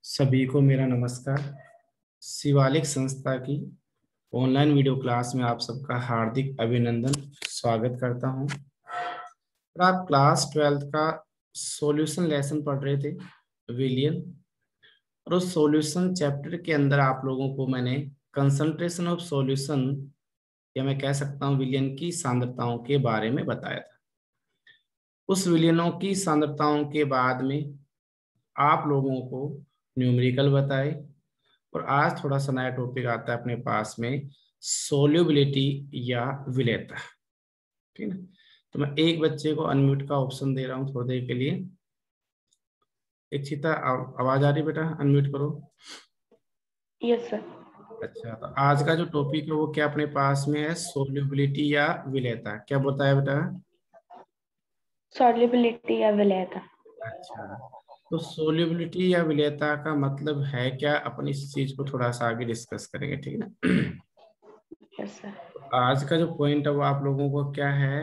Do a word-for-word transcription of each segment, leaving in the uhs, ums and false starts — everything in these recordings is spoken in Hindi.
सभी को मेरा नमस्कार। शिवालिक संस्था की ऑनलाइन वीडियो क्लास में आप सबका हार्दिक अभिनंदन स्वागत करता हूं। और आप क्लास ट्वेल्थ का सॉल्यूशन लेसन पढ़ रहे थे विलियन, और उस सॉल्यूशन चैप्टर के अंदर आप लोगों को मैंने कंसंट्रेशन ऑफ सॉल्यूशन, या मैं कह सकता हूं विलियन की सांद्रताओं के बारे में बताया था। उस विलियनों की सांद्रताओं के बाद में आप लोगों को न्यूमेरिकल बताए, और आज थोड़ा सा नया टॉपिक आता है अपने पास में, सोल्यूबिलिटी या विलेयता। ठीक है, तो मैं एक बच्चे को अनम्यूट का ऑप्शन दे रहा हूँ थोड़ी देर के लिए। इच्छिता, आवाज आ रही बेटा? अनम्यूट करो। Yes sir. अच्छा, तो आज का जो टॉपिक है वो क्या अपने पास में है? सोल्यूबिलिटी या विलेयता। क्या बताया बेटा? सॉल्युबिलिटी या विलेयता। अच्छा, तो सोल्यूबिलिटी या विलेयता का मतलब है क्या? अपन इस चीज को थोड़ा सा आगे डिस्कस करेंगे, ठीक है ना। Yes sir. आज का जो पॉइंट है वो आप लोगों को क्या है?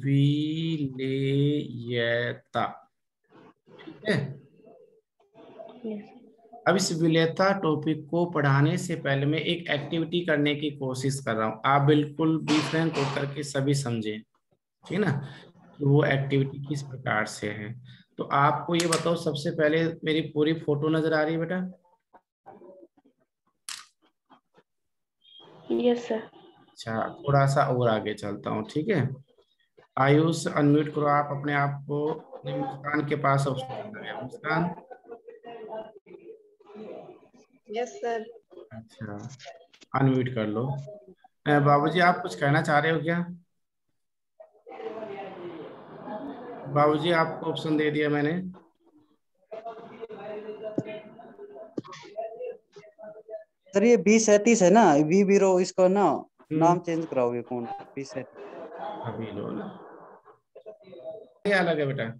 विलेयता। ठीक है, यस। अब इस विलेयता टॉपिक को पढ़ाने से पहले मैं एक एक्टिविटी करने की कोशिश कर रहा हूँ। आप बिल्कुल बी फ्रैंक होकर के सभी समझें, ठीक है ना, कि वो एक्टिविटी किस प्रकार से है। तो आपको ये बताओ, सबसे पहले मेरी पूरी फोटो नजर आ रही है बेटा? Yes sir. अच्छा, थोड़ा सा और आगे चलता हूँ, ठीक है। आयुष, अनम्यूट करो आप अपने आप को। नहीं, मुस्कान के पास ऑप्शन आ गया। Muskan, yes sir. अच्छा, अनम्यूट कर लो। अ, बाबूजी, आप कुछ कहना चाह रहे हो क्या? बाबूजी, आपको ऑप्शन दे दिया मैंने। सर ये बी सैतीस है ना, वी बीरो, इसको ना हम्म, नाम चेंज कराओगे कौन? बी सैतीस। अभी लो ना, क्या अलग है बेटा?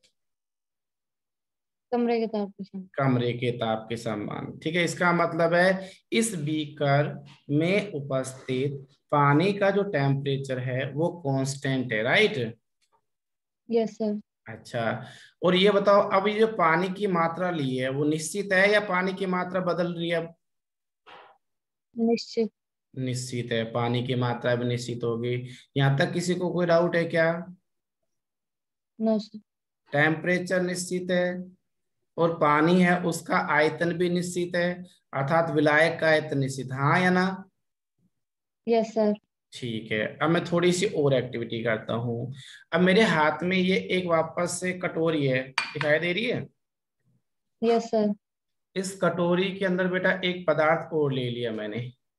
कमरे के ताप के कमरे के ताप के समान, ठीक है। इसका मतलब है इस बीकर में उपस्थित पानी का जो टेम्परेचर है वो कांस्टेंट है, राइट? Yes sir. अच्छा, और ये बताओ, अब ये जो पानी की मात्रा ली है वो निश्चित है या पानी की मात्रा बदल रही है? अब निश्चित। निश्चित है, पानी की मात्रा भी निश्चित होगी। यहाँ तक किसी को कोई डाउट है क्या? No sir. टेम्परेचर निश्चित है, और पानी है उसका आयतन भी निश्चित है, अर्थात विलायक का आयतन निश्चित, हाँ या ना? Yes sir. ठीक है, अब मैं थोड़ी सी और एक्टिविटी करता हूँ। अब मेरे हाथ में ये एक वापस से कटोरी है, दिखाई दे रही है? Yes sir. इस कटोरी के अंदर बेटा एक पदार्थ और ले लिया मैंने,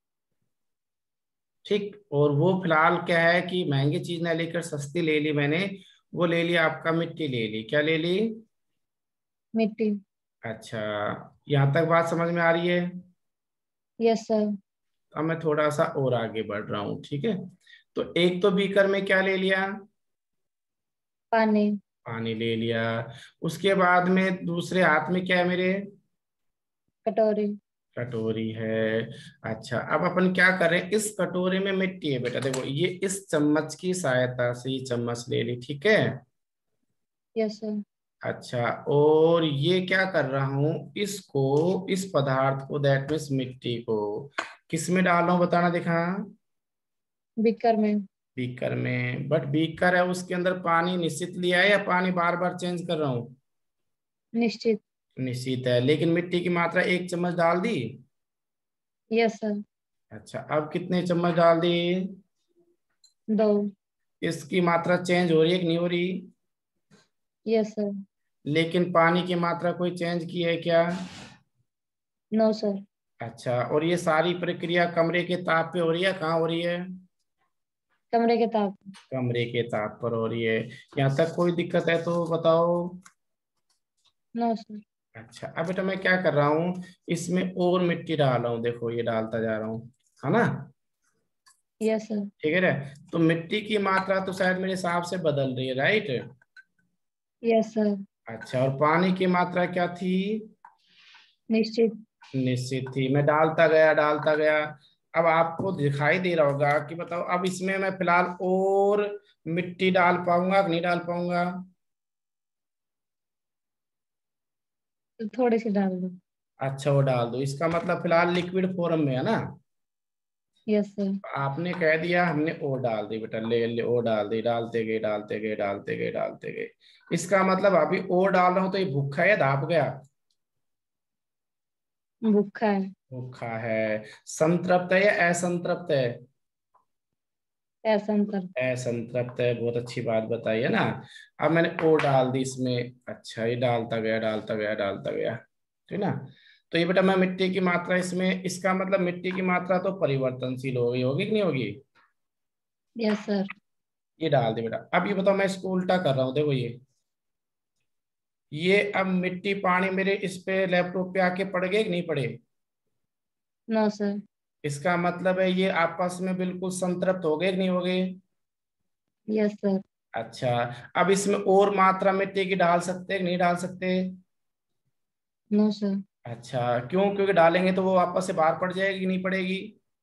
ठीक। और वो फिलहाल क्या है कि महंगी चीज ना लेकर सस्ती ले ली मैंने। वो ले लिया आपका, मिट्टी ले ली। क्या ले ली? मिट्टी। अच्छा, यहाँ तक बात समझ में आ रही है? Yes sir. अब मैं थोड़ा सा और आगे बढ़ रहा हूँ, ठीक है। तो एक तो बीकर में क्या ले लिया? पानी। पानी ले लिया। उसके बाद में दूसरे हाथ में क्या है मेरे? कटोरी। कटोरी है। अच्छा, अब अपन क्या करें, इस कटोरी में मिट्टी है बेटा, देखो ये इस चम्मच की सहायता से ये चम्मच ले ली, ठीक है। Yes sir. अच्छा, और ये क्या कर रहा हूं, इसको, इस पदार्थ को, दैट मीन्स मिट्टी को किस में डाल रहा हूं, बताना दिखा? बीकर में। बीकर में, बट बीकर है उसके अंदर पानी निश्चित लिया है या पानी बार बार चेंज कर रहा हूँ? निश्चित। निश्चित है, लेकिन मिट्टी की मात्रा एक चम्मच डाल दी। Yes sir. अच्छा, अब कितने चम्मच डाल दी? दो। इसकी मात्रा चेंज हो रही है कि नहीं हो रही? Yes sir. लेकिन पानी की मात्रा कोई चेंज की है क्या? No sir. अच्छा, और ये सारी प्रक्रिया कमरे के ताप पे हो रही है, कहाँ हो रही है? कमरे के ताप। कमरे के ताप पर हो रही है। यहाँ तक कोई दिक्कत है तो बताओ। No sir. अच्छा, अब बेटा मैं क्या कर रहा हूँ, इसमें और मिट्टी डाल रहा हूँ, देखो ये डालता जा रहा हूँ, है ना? Yes sir. ठीक है ना? तो मिट्टी की मात्रा तो शायद मेरे हिसाब से बदल रही है, राइट? Yes sir. अच्छा, और पानी की मात्रा क्या थी? निश्चित। निश्चित थी। मैं डालता गया डालता गया। अब आपको दिखाई दे रहा होगा कि बताओ, अब इसमें मैं फिलहाल और मिट्टी डाल पाऊंगा कि नहीं डाल पाऊंगा? तो थोड़ी सी डाल दो। अच्छा वो डाल दो, इसका मतलब फिलहाल लिक्विड फॉर्म में है ना। Yes sir. आपने कह दिया, हमने ओ डाल दी बेटा, ले ले ओ डाल दी, डालते गए डालते गए डालते गए डालते गए। इसका मतलब अभी ओ डाल रहा हूं तो ये भूखा है या दाप गया? भूखा है। भूखा है। संतृप्त है या असंतृप्त है? ऐसा सर। असंतृप्त है, बहुत अच्छी बात बताई है ना। अब मैंने ओ डाल दी इसमें। अच्छा ये डालता गया डालता गया डालता गया, ठीक ना। तो ये बेटा मैं मिट्टी की मात्रा इसमें, इसका मतलब मिट्टी की मात्रा तो परिवर्तनशील होगी, होगी कि नहीं होगी? Yes sir. ये डाल दे बेटा। अब ये बताओ, मैं इसको उल्टा कर रहा हूँ, देखो ये ये अब मिट्टी पानी मेरे इस पे लैपटॉप पे आके पड़ गए कि नहीं पड़े? No sir. इसका मतलब है ये आपस में बिल्कुल संतृप्त हो गए कि नहीं हो गए? Yes sir. अच्छा, अब इसमें और मात्रा मिट्टी की डाल सकते हैं कि नहीं डाल सकते? No sir. अच्छा क्यों? क्योंकि डालेंगे तो वो वापस से बाहर पड़ जाएगी कि नहीं पड़ेगी?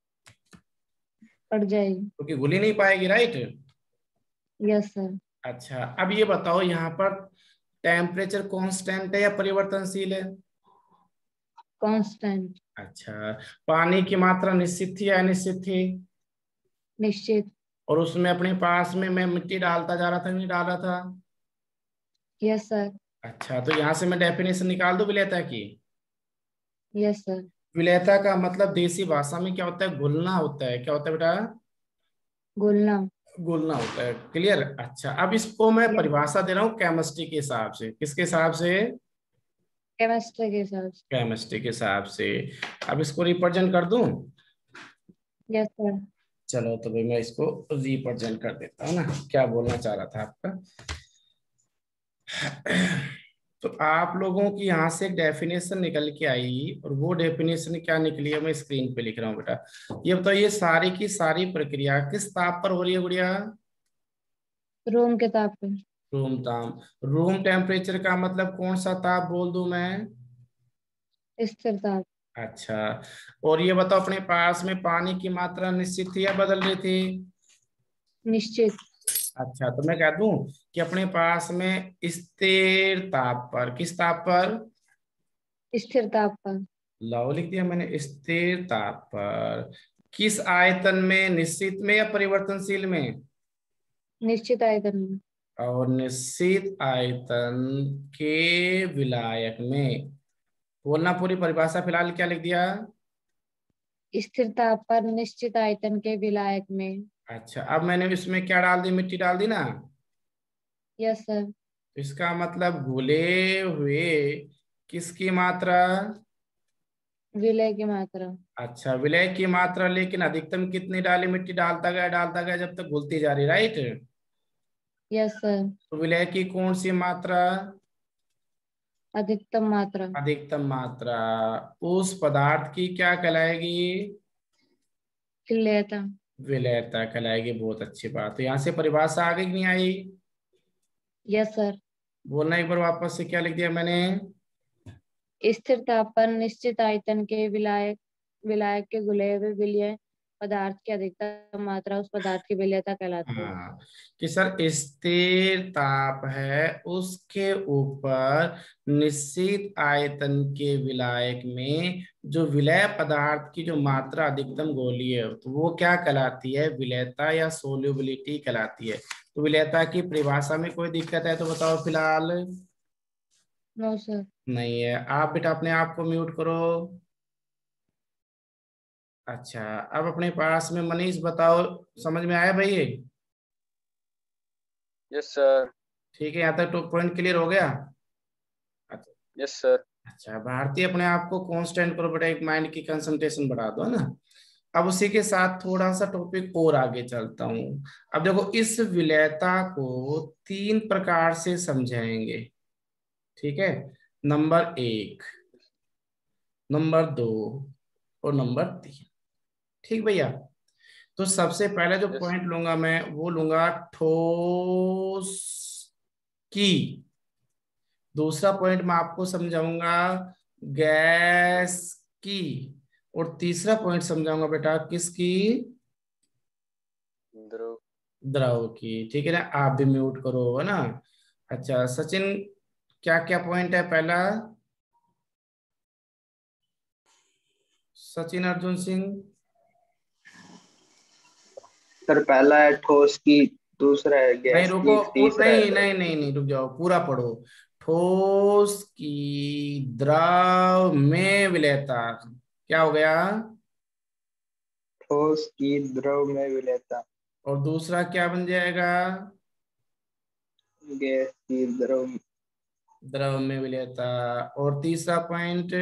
पड़ जाएगी। क्योंकि घुल ही नहीं पाएगी, राइट। Yes sir. अच्छा अब ये बताओ, यहाँ पर टेम्परेचर कांस्टेंट है या परिवर्तनशील है? कांस्टेंट। अच्छा, पानी की मात्रा निश्चित थी या अनिश्चित थी? निश्चित। और उसमें अपने पास में मैं मिट्टी डालता जा रहा था नहीं डाल रहा था? Yes sir. अच्छा, तो यहाँ से मैं डेफिनेशन निकाल दूं विलेयता की। Yes sir. विलेयता का मतलब देसी भाषा में क्या होता है? घुलना होता है। क्या होता है बेटा? घुलना। घुलना होता है। क्लियर। अच्छा अब इसको मैं यस। परिभाषा दे रहा हूँ केमिस्ट्री के हिसाब से। किसके हिसाब से? केमिस्ट्री के हिसाब से। केमिस्ट्री के हिसाब से। अब इसको रिप्रेजेंट कर दूं? Yes sir. चलो तो भाई मैं इसको रिप्रेजेंट कर देता हूँ ना, क्या बोलना चाह रहा था आपका। तो आप लोगों की यहाँ से एक डेफिनेशन निकल के आई, और वो डेफिनेशन क्या निकली है मैं स्क्रीन पे लिख रहा हूँ बेटा। ये बताओ, ये सारी की सारी प्रक्रिया किस ताप पर हो रही है गुड़िया? रूम के ताप पे। रूम ताप। रूम टेम्परेचर का मतलब कौन सा ताप बोल दूं मैं? स्थिर ताप। अच्छा, और ये बताओ, अपने पास में पानी की मात्रा निश्चित थी या बदल रही थी? निश्चित। अच्छा, तो मैं कह दूं कि अपने पास में स्थिर ताप पर, किस ताप पर? स्थिर ताप पर। लाओ लिख दिया मैंने, स्थिर ताप पर। किस आयतन में? निश्चित में या परिवर्तनशील में? निश्चित आयतन में। और निश्चित आयतन के विलायक में। बोलना पूरी परिभाषा, फिलहाल क्या लिख दिया? स्थिर ताप पर निश्चित आयतन के विलायक में। अच्छा, अब मैंने इसमें क्या डाल दी? मिट्टी डाल दी ना। Yes sir. तो इसका मतलब घुले हुए किसकी मात्रा? विलय की मात्रा। अच्छा, विलय की मात्रा, लेकिन अधिकतम कितनी डाली? मिट्टी डालता गया डालता गया जब तक घुलती जा रही, राइट। Yes sir. तो विलय की कौन सी मात्रा? अधिकतम मात्रा। अधिकतम मात्रा उस पदार्थ की क्या कहलाएगी? विलयता। विलयता कहलाएगी। बहुत अच्छी बात। तो यहाँ से परिभाषा आ गई कि नहीं आई? Yes sir. बोलना एक बार वापस से, क्या लिख दिया मैंने? स्थिर ताप पर निश्चित आयतन के विलायक विलायक के घुले हुए विलय पदार्थ की अधिकतम मात्रा उस पदार्थ की विलयता कहलाती है। हाँ, कि सर स्थिर ताप है, उसके ऊपर निश्चित आयतन के विलायक में जो विलय पदार्थ की जो मात्रा अधिकतम गोलीय है, तो वो क्या कहलाती है? विलयता या सोल्यूबिलिटी कहलाती है। तो विलयता की परिभाषा में कोई दिक्कत है तो बताओ फिलहाल। No sir. नहीं है। आप बेटा अपने आप को म्यूट करो। अच्छा, अब अपने पास में मनीष बताओ, समझ में आया भाई ये? Yes sir. ठीक है, यहाँ तक तो पॉइंट क्लियर हो गया। अच्छा। Yes sir. अच्छा, भारतीय अपने आप को कांस्टेंट करो बेटा, एक माइंड की कंसंट्रेशन बढ़ा दो, है ना। अब उसी के साथ थोड़ा सा टॉपिक और आगे चलता हूं। अब देखो, इस विलयता को तीन प्रकार से समझाएंगे, ठीक है। नंबर एक, नंबर दो, और नंबर तीन। ठीक भैया। तो सबसे पहले जो यस। पॉइंट लूंगा मैं, वो लूंगा ठोस की। दूसरा पॉइंट मैं आपको समझाऊंगा गैस की। और तीसरा पॉइंट समझाऊंगा बेटा किसकी? द्रव। द्रव की। ठीक है ना। आप भी म्यूट करो, है ना। अच्छा सचिन, क्या क्या पॉइंट है? पहला सचिन अर्जुन सिंह। सर पहला है ठोस की, दूसरा है नहीं गैस रुको, की, पू- तीसरा है नहीं द्रव। नहीं नहीं नहीं, रुक जाओ, पूरा पढ़ो। ठोस की द्रव में विलेयता, क्या हो गया? ठोस की द्रव में विलेयता, और दूसरा क्या बन जाएगा? गैस की द्रव, द्रव में विलेयता। और तीसरा पॉइंट?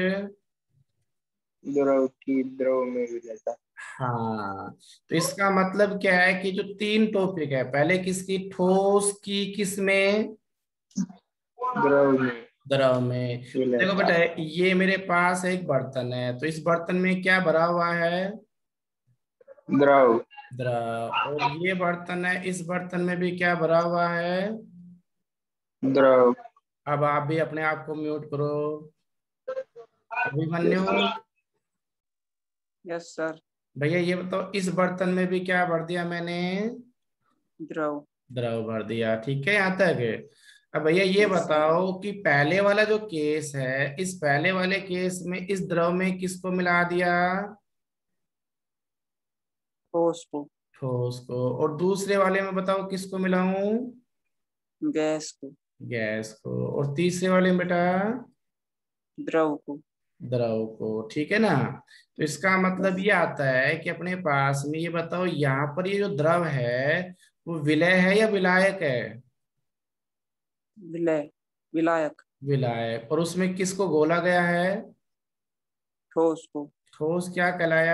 द्रव की द्रव में विलेयता। हाँ, तो इसका मतलब क्या है कि जो तीन टॉपिक है, पहले किसकी? ठोस की, किस में? द्रव में द्रव में। देखो विलेयता। बेटा, ये मेरे पास एक बर्तन है, तो इस बर्तन में क्या भरा हुआ है? द्रव। द्रव। और ये बर्तन है, इस बर्तन में भी क्या भरा हुआ है? द्रव। अब आप भी अपने आप को म्यूट करो। Abhimanyu, yes sir. भैया ये बताओ, इस बर्तन में भी क्या भर दिया मैंने? द्रव। द्रव भर दिया, ठीक है यहाँ तक। अब भैया ये बताओ कि पहले वाला जो केस है, इस पहले वाले केस में इस द्रव में किसको मिला दिया? ठोस को। ठोस को। और दूसरे वाले में बताओ किसको मिलाऊं? गैस को। गैस को। और तीसरे वाले में बेटा? द्रव को। द्रव को, ठीक है ना। तो इसका मतलब ये आता है कि अपने पास में, ये बताओ यहाँ पर ये जो द्रव है वो विलय है या विलायक है? विलय, विलायक। विलायक। और उसमें किसको घोला गया है? ठोस को। ठोस क्या कहलाया?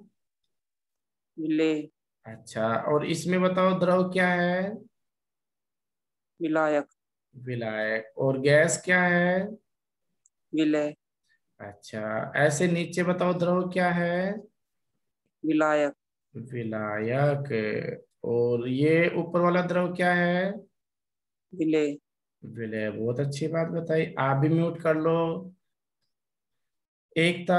विलेय। अच्छा, और इसमें बताओ द्रव क्या है? विलायक। विलायक। और गैस क्या है? विलय। अच्छा, ऐसे नीचे बताओ द्रव क्या है? विलायक। विलायक। और ये ऊपर वाला द्रव क्या है? विलेय। विलय। बहुत अच्छी बात बताई। आप भी म्यूट कर लो। एकता।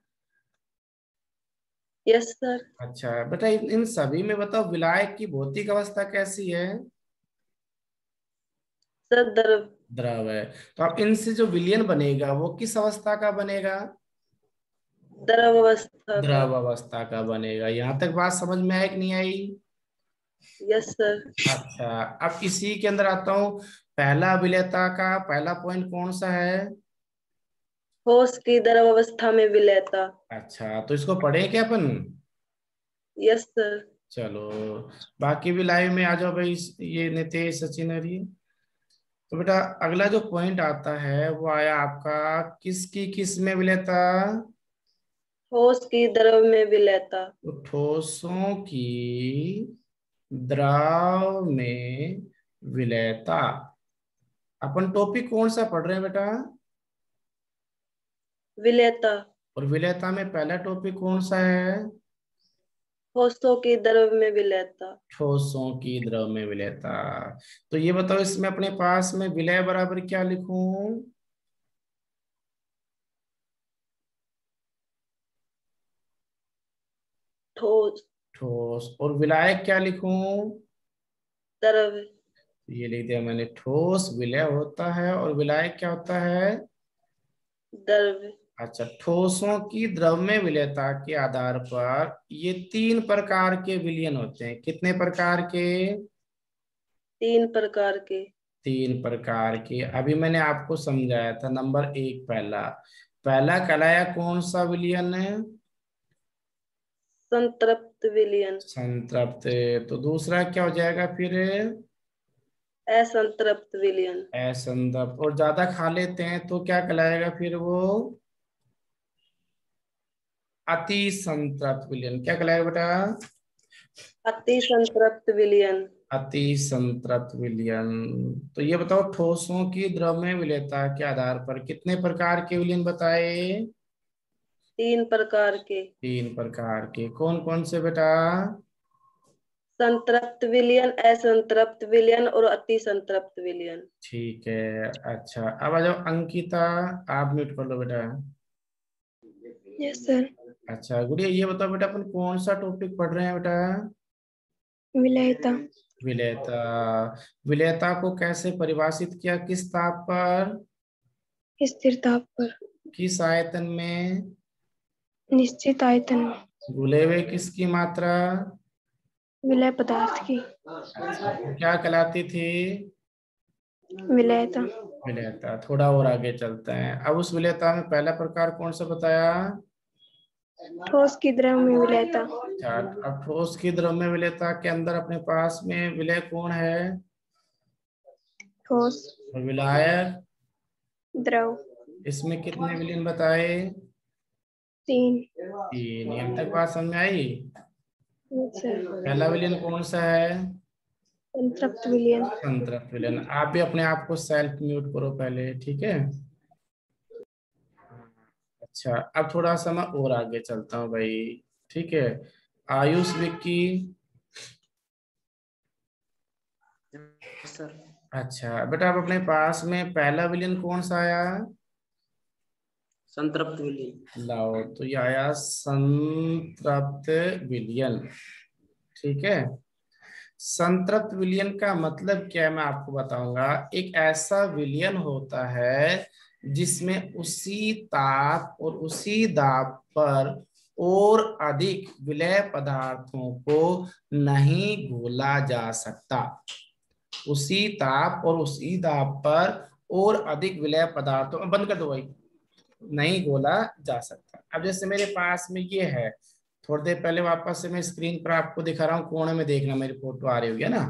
Yes sir. अच्छा बेटा, इन इन सभी में बताओ विलायक की भौतिक अवस्था कैसी है? सर द्रव। द्रव है। तो अब इनसे जो विलयन बनेगा वो किस अवस्था का बनेगा? द्रव अवस्था का। द्रव अवस्था का बनेगा। यहाँ तक बात समझ में आई कि नहीं आई? Yes sir. अच्छा, अब इसी के अंदर आता हूँ। पहला विलेयता का पहला पॉइंट कौन सा है? ठोस की द्रव अवस्था में विलेयता। अच्छा, तो इसको पढ़े क्या अपन? Yes sir. चलो, बाकी भी लाइव में आ जाओ भाई, ये नितेश, सचिन और ये। तो बेटा अगला जो पॉइंट आता है वो आया आपका, किसकी किस में विलेयता? ठोस की द्रव में विलेयता। तो ठोसों की द्रव में विलेयता। अपन टॉपिक कौन सा पढ़ रहे हैं बेटा? विलेयता। और विलेयता में पहला टॉपिक कौन सा है? ठोसों की द्रव में विलेयता। ठोसों की द्रव में विलेयता। तो ये बताओ, इसमें अपने पास में विलय बराबर क्या लिखूं? ठोस। ठोस। और विलायक क्या लिखूं? द्रव। ये लिख दिया मैंने, ठोस विलय होता है और विलायक क्या होता है? द्रव। अच्छा, ठोसों की द्रव में विलयता के आधार पर ये तीन प्रकार के विलयन होते हैं। कितने प्रकार के? तीन प्रकार के। तीन प्रकार के। अभी मैंने आपको समझाया था। नंबर एक, पहला पहला कहलाया कौन सा विलयन है? संतृप्त विलयन। संतृप्त। तो दूसरा क्या हो जाएगा फिर? असंतृप्त विलयन। असंतृप्त। और ज्यादा खा लेते हैं तो क्या कहलाएगा फिर वो? अति संतृप्त विलयन। क्या कहलाएगा बेटा? अति संतृप्त विलयन। अति संतृप्त विलयन। तो ये बताओ, ठोसों की द्रव में विलेयता के आधार पर कितने प्रकार के विलयन बताए? तीन प्रकार के। तीन प्रकार के। कौन कौन से बेटा? संतृप्त विलयन, असंतृप्त विलयन और अति संतृप्त विलयन। ठीक है। अच्छा, अब आ जाओ अंकिता, आप म्यूट कर लो बेटा। Yes sir. अच्छा गुड़िया, ये बताओ बेटा, अपन कौन सा टॉपिक पढ़ रहे हैं बेटा? विलेयता। विलेयता। विलेयता को कैसे परिभाषित किया? किस ताप पर? स्थिर ताप पर। किस आयतन में? निश्चित आयतन में घुले हुए किसकी मात्रा? विलय पदार्थ की अच्छा, वो क्या कहलाती थी? विलयता। विलेयता। थोड़ा और आगे चलते हैं। अब उस विलेयता में पहला प्रकार कौन सा बताया? ठोस की द्रव में विलयता। अच्छा, अब ठोस की द्रव में विलेयता के अंदर अपने पास में विलय कौन है? ठोस और विलायक द्रव इसमें कितने विलयन बताए? तीन। तीन। यहाँ तक बात समझ में आई? अच्छा, पहला विलयन कौन सा है? संतृप्त विलयन। संतृप्त विलयन। आप भी अपने आप को सेल्फ म्यूट करो पहले, ठीक है? अच्छा, अब थोड़ा सा मैं और आगे चलता हूँ भाई, ठीक है? आयुष विक्की। सर अच्छा बेटा, आप अपने पास में पहला विलयन कौन सा आया? संतृप्त विलयन। लाओ, तो ये आया संतृप्त विलयन, ठीक है? संतृप्त विलयन का मतलब क्या है मैं आपको बताऊंगा। एक ऐसा विलयन होता है जिसमें उसी ताप और उसी दाब पर और अधिक विलय पदार्थों को नहीं घोला जा सकता। उसी ताप और उसी दाब पर और अधिक विलय पदार्थों, बंद कर दो भाई, नहीं घोला जा सकता। अब जैसे मेरे पास में ये है, थोड़ी देर पहले वापस से मैं स्क्रीन पर आपको दिखा रहा हूँ, कोने में देखना, मेरी फोटो आ रही होगी ना?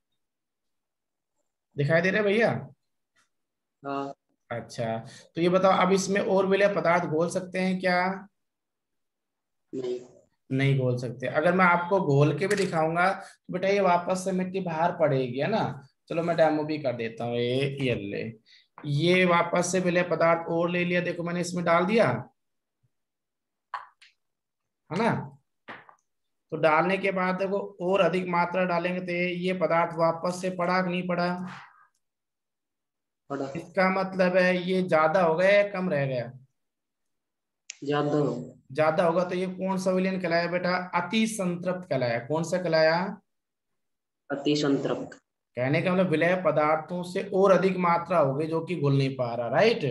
दिखाई दे रहा है भैया? हाँ। अच्छा, तो ये बताओ, अब इसमें और विलय पदार्थ घोल सकते हैं क्या? नहीं। नहीं घोल सकते। अगर मैं आपको घोल के भी दिखाऊंगा तो बेटा ये वापस से मिट्टी बाहर पड़ेगी, है ना? चलो मैं डेमो भी कर देता हूँ। ये ये ले, ये वापस से विलय पदार्थ और ले लिया, देखो मैंने इसमें डाल दिया, है ना? तो डालने के बाद देखो और अधिक मात्रा डालेंगे तो ये ये पदार्थ वापस से पड़ा कि नहीं पड़ा? पड़ा। इसका मतलब है ये ज्यादा हो गया या कम रह गया? ज्यादा हो। ज्यादा होगा तो ये कौन सा विलयन कहलाया बेटा? अति संतृप्त कहलाया। कौन सा कहलाया? अति संतृप्त। कहने का मतलब विलय पदार्थों से और अधिक मात्रा हो गई जो कि घुल नहीं पा रहा, राइट?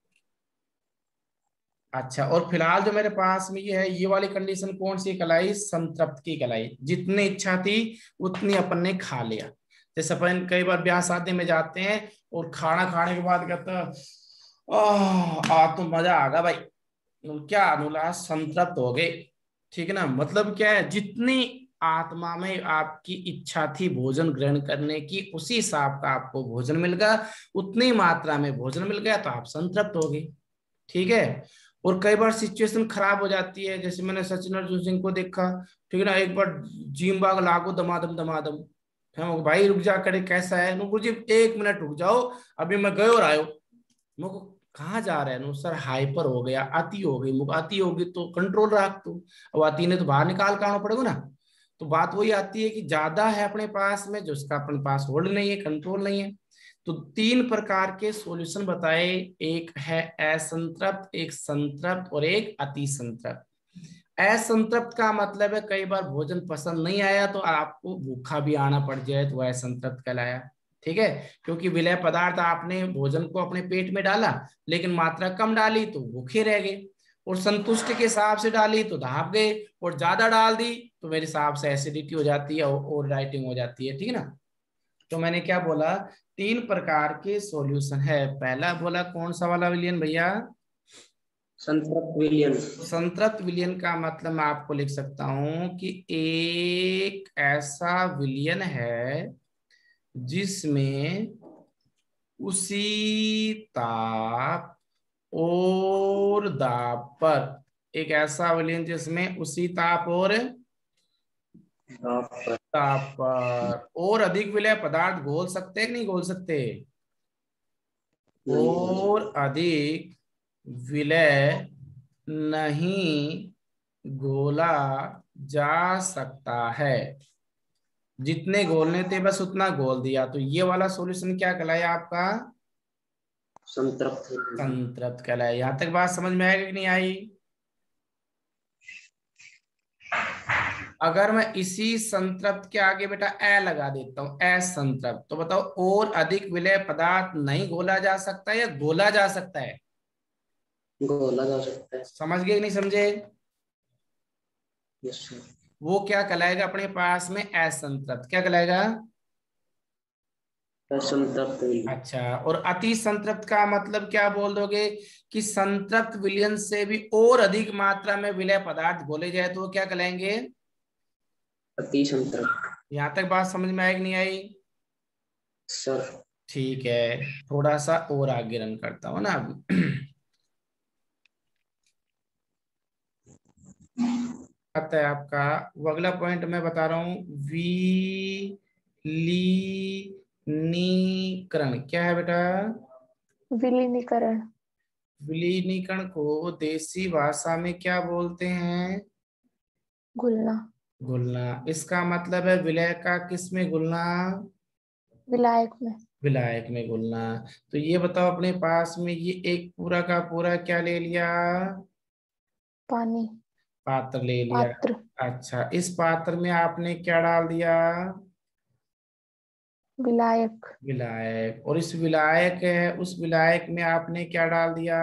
अच्छा, और फिलहाल जो मेरे पास में ये है, ये वाली कंडीशन कौन सी कहलाई? संतृप्त की कहलाई। जितनी इच्छा थी उतनी अपन ने खा लिया। जैसे अपन कई बार ब्याह शादी में जाते हैं और खाना खाने के बाद कहता है आ तो मजा आ गया भाई, क्या अनुलास संतृप्त हो गए, ठीक है ना? मतलब क्या है, जितनी आत्मा में आपकी इच्छा थी भोजन ग्रहण करने की, उसी हिसाब का आपको भोजन मिल गया, उतनी मात्रा में भोजन मिल गया तो आप संतृप्त हो गए, ठीक है? और कई बार सिचुएशन खराब हो जाती है, जैसे मैंने सचिन अर्जुन सिंह को देखा, ठीक है ना? एक बार जिम बाग लागू दमादम दमादम, हम भाई रुक जा करे, कैसा है? मुझे एक मिनट रुक जाओ, अभी मैं गए और आयो। मुझको कहाँ जा रहे हैं? सर हाइपर हो गया, अति हो गई। मुझे अति होगी तो कंट्रोल रख तू, अब अति ने तो बाहर निकाल के आना पड़ेगा ना। तो बात वही आती है कि ज्यादा है अपने पास में जो उसका अपने पास होल्ड नहीं है, कंट्रोल नहीं है। तो तीन प्रकार के सॉल्यूशन बताए, एक है असंतृप्त, एक संतृप्त और एक अति संतृप्त। असंतृप्त का मतलब है कई बार भोजन पसंद नहीं आया तो आपको भूखा भी आना पड़ जाए तो वह असंतृप्त कहलाया, ठीक है? क्योंकि विलय पदार्थ आपने भोजन को अपने पेट में डाला लेकिन मात्रा कम डाली तो भूखे रह गए, और संतुष्ट के हिसाब से डाली तो धाप गए, और ज्यादा डाल दी तो मेरे हिसाब से एसिडिटी हो जाती है और राइटिंग हो जाती है, ठीक है ना? तो मैंने क्या बोला, तीन प्रकार के सॉल्यूशन है। पहला बोला कौन सा वाला विलयन भैया? संतृप्त विलयन। संतृप्त विलयन का मतलब मैं आपको लिख सकता हूं कि एक ऐसा विलयन है जिसमें उसी ताप और दाब पर, एक ऐसा विलयन जिसमें उसी ताप और ताप पर और अधिक विलय पदार्थ घोल सकते हैं कि नहीं घोल सकते? और अधिक विलय नहीं घोला जा सकता है। जितने घोलने थे बस उतना घोल दिया, तो ये वाला सॉल्यूशन क्या कहलाया आपका? संतृप्त। संतृप्त कहलाया। यहां तक बात समझ में आएगी कि नहीं आई? अगर मैं इसी संतृप्त के आगे बेटा ए लगा देता हूं, असंतृप्त, तो बताओ और अधिक विलय पदार्थ नहीं घोला जा सकता या घोला जा सकता है? घोला जा सकता है। समझ गए कि नहीं समझे? Yes sir. वो क्या कहलाएगा अपने पास में? असंतृप्त। क्या कहलाएगा? असंतृप्त विलयन। अच्छा, और अति संतृप्त का मतलब क्या बोल दोगे? कि संतृप्त विलयन से भी और अधिक मात्रा में विलय पदार्थ घोले जाए तो वो क्या कहलाएंगे? अति संतृप्त। यहां तक बात समझ में आई कि नहीं आई? सर। ठीक है, थोड़ा सा और आगे रन करता हूं ना अब। आता है आपका वो अगला पॉइंट मैं बता रहा हूं, विलीनीकरण। क्या है बेटा? विलीनीकरण। विलीनीकरण को देसी भाषा में क्या बोलते हैं? घुलना। घुलना। इसका मतलब है विलय का किस में घुलना? विलायक में। विलायक में घुलना। तो ये बताओ अपने पास में ये एक पूरा का पूरा क्या ले लिया? पानी। पात्र ले लिया। पात्र। अच्छा, इस पात्र में आपने क्या डाल दिया? विलायक। विलायक। और इस विलायक है, उस विलायक में आपने क्या डाल दिया?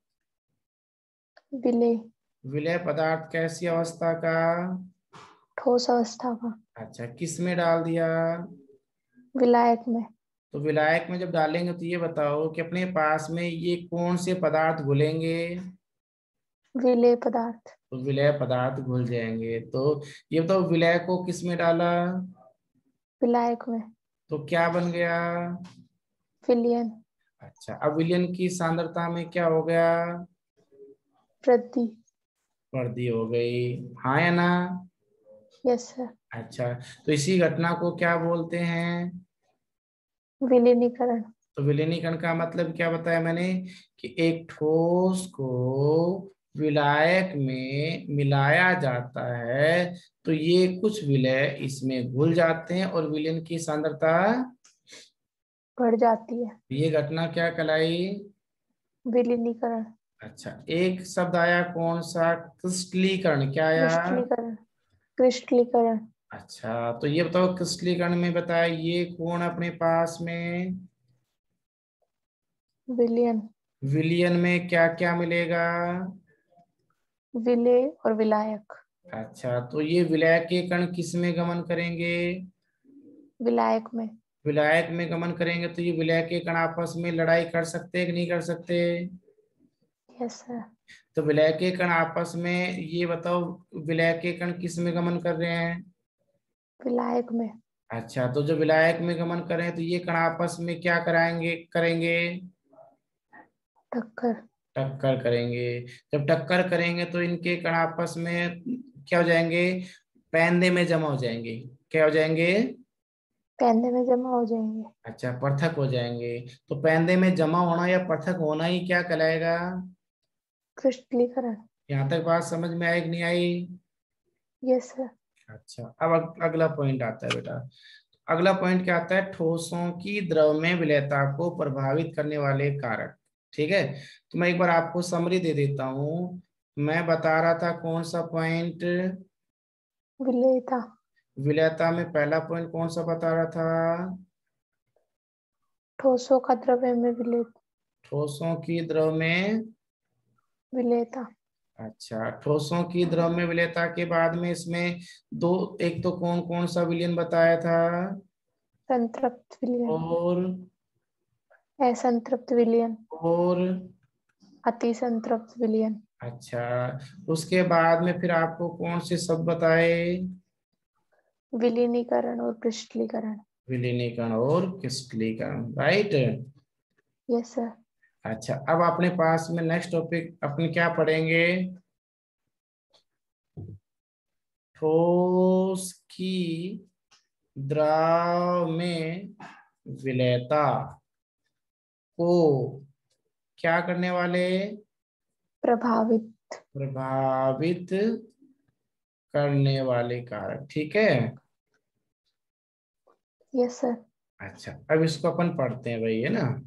विलेय। विलय पदार्थ कैसी अवस्था का? ठोस अवस्था का। अच्छा, किस में डाल दिया? विलायक में। तो विलायक में जब डालेंगे तो ये बताओ कि अपने पास में ये कौन से पदार्थ घुलेंगे? विलेय पदार्थ। तो विलय पदार्थ घुल जाएंगे। तो ये बताओ विलय को किस में डाला? विलायक में। तो क्या बन गया? विलयन। अच्छा, अब विलयन की सांद्रता में क्या हो गया? वृद्धि। वृद्धि हो गई। हाँ या ना? Yes sir. अच्छा, तो इसी घटना को क्या बोलते हैं? विलीनीकरण। तो विलीनीकरण का मतलब क्या बताया मैंने? कि एक ठोस को विलायक में मिलाया जाता है तो ये कुछ विलय इसमें घुल जाते हैं और विलयन की सांद्रता बढ़ जाती है। ये घटना क्या कहलाई? विलीनीकरण। अच्छा, एक शब्द आया कौन सा? क्रिस्टलीकरण। क्या आया? क्रिस्टलीकरण। क्रिस्टलीकरण। अच्छा, तो ये बताओ क्रिस्टलीकरण में बताया ये कौन अपने पास में? विलयन। विलयन में क्या क्या मिलेगा? विलेय और विलायक। अच्छा, तो ये विलायक के कण किस में गमन करेंगे? विलायक में। विलायक में गमन करेंगे तो ये विलायक के कण आपस में लड़ाई कर सकते हैं कि नहीं कर सकते? Yes sir. तो विलायक के कण आपस में ये बताओ विलायक के कण किस में गमन कर रहे हैं? विलायक में। अच्छा, तो जो विलायक में गमन कर रहे हैं तो ये कण आपस में क्या कराएंगे करेंगे? टक्कर। टक्कर करेंगे। जब टक्कर करेंगे तो इनके कण आपस में क्या हो जाएंगे? पैंदे में जमा हो जाएंगे। क्या हो जाएंगे? पैंदे में जमा हो जाएंगे। अच्छा, पृथक हो जाएंगे। तो पैंदे में जमा होना या पृथक होना ही क्या कहलाएगा? क्रिस्टलीकरण। यहाँ तक बात समझ में आई कि नहीं आई? Yes sir. अच्छा, अब अग- अगला पॉइंट आता है बेटा। अगला पॉइंट क्या आता है? ठोसों की द्रव में विलयता को प्रभावित करने वाले कारक। ठीक है, तो मैं एक बार आपको समरी दे देता हूँ। मैं बता रहा था कौन सा पॉइंट? विलेयता। विलयता में पहला पॉइंट कौन सा बता रहा था? ठोसों का द्रव्य में विलेय। ठोसों की द्रव में। विलेयता। अच्छा, ठोसों की द्रव में विलयता के बाद में इसमें दो, एक तो कौन कौन सा विलयन बताया था? संतृप्त विलयन। और असंतृप्त विलयन। और अति संतृप्त विलयन। अच्छा, उसके बाद में फिर आपको कौन से शब्द बताए? विलीनीकरण और क्रिस्टलीकरण। विलीनीकरण और क्रिस्टलीकरण, राइट। Yes sir. अच्छा, अब अपने पास में नेक्स्ट टॉपिक अपने क्या पढ़ेंगे? ठोस की द्रव में विलयता को क्या करने वाले? प्रभावित। प्रभावित करने वाले कारक। ठीक है। Yes sir. अच्छा, अब इसको अपन पढ़ते हैं भाई, है ना।